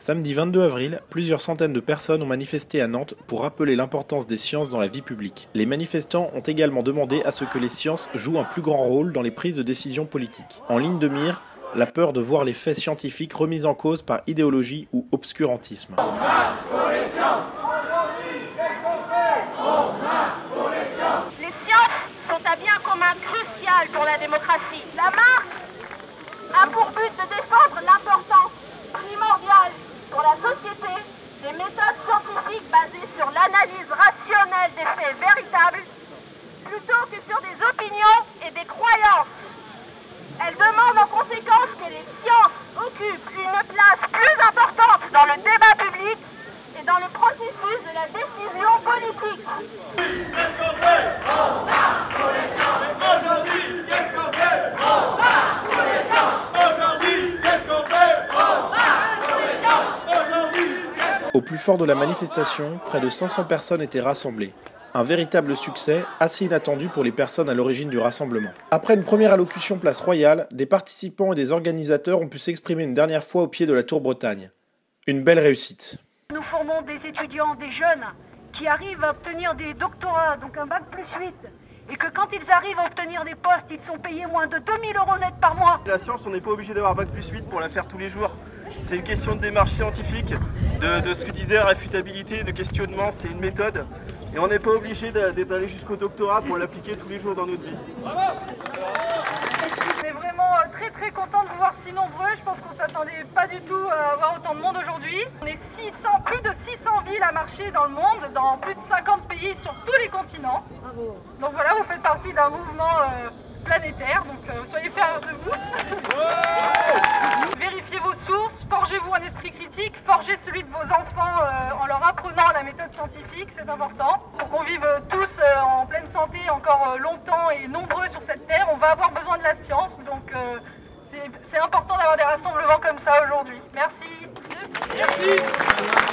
Samedi 22 avril, plusieurs centaines de personnes ont manifesté à Nantes pour rappeler l'importance des sciences dans la vie publique. Les manifestants ont également demandé à ce que les sciences jouent un plus grand rôle dans les prises de décision politiques. En ligne de mire, la peur de voir les faits scientifiques remis en cause par idéologie ou obscurantisme. On marche pour les sciences. Les sciences sont un bien commun crucial pour la démocratie. La marche a pour but de défendre l'importance primordiale pour la société des méthodes scientifiques basées sur l'analyse rationnelle des faits véritables plutôt que sur des opinions et des croyances. Elle demande en conséquence que les sciences occupent une place plus importante dans le débat public et dans le processus de la décision politique. Qu'est-ce qu'on fait? On marche pour les sciences. Aujourd'hui, qu'est-ce qu'on fait? On marche pour les sciences. Aujourd'hui, qu'est-ce qu'on fait? On marche pour les sciences. Aujourd'hui, Au plus fort de la manifestation, près de 500 personnes étaient rassemblées. Un véritable succès, assez inattendu pour les personnes à l'origine du rassemblement. Après une première allocution place Royale, des participants et des organisateurs ont pu s'exprimer une dernière fois au pied de la Tour Bretagne. Une belle réussite. Nous formons des étudiants, des jeunes, qui arrivent à obtenir des doctorats, donc un bac plus 8, et que quand ils arrivent à obtenir des postes, ils sont payés moins de 2000 € net par mois. La science, on n'est pas obligé d'avoir bac plus 8 pour la faire tous les jours. C'est une question de démarche scientifique, de ce que disait réfutabilité, de questionnement, c'est une méthode. Et on n'est pas obligé d'aller jusqu'au doctorat pour l'appliquer tous les jours dans notre vie. On est vraiment très content de vous voir si nombreux. Je pense qu'on ne s'attendait pas du tout à avoir autant de monde aujourd'hui. On est plus de 600 villes à marcher dans le monde, dans plus de 50 pays sur tous les continents. Bravo. Donc voilà, vous faites partie d'un mouvement planétaire, donc soyez fiers de vous. Vérifiez vos sources, forgez-vous un esprit critique, forgez celui de vos enfants en leur apprenant la méthode scientifique, c'est important. Pour qu'on vive tous en pleine santé encore longtemps et nombreux sur cette terre, on va avoir besoin de la science, donc c'est important d'avoir des rassemblements comme ça aujourd'hui. Merci. merci.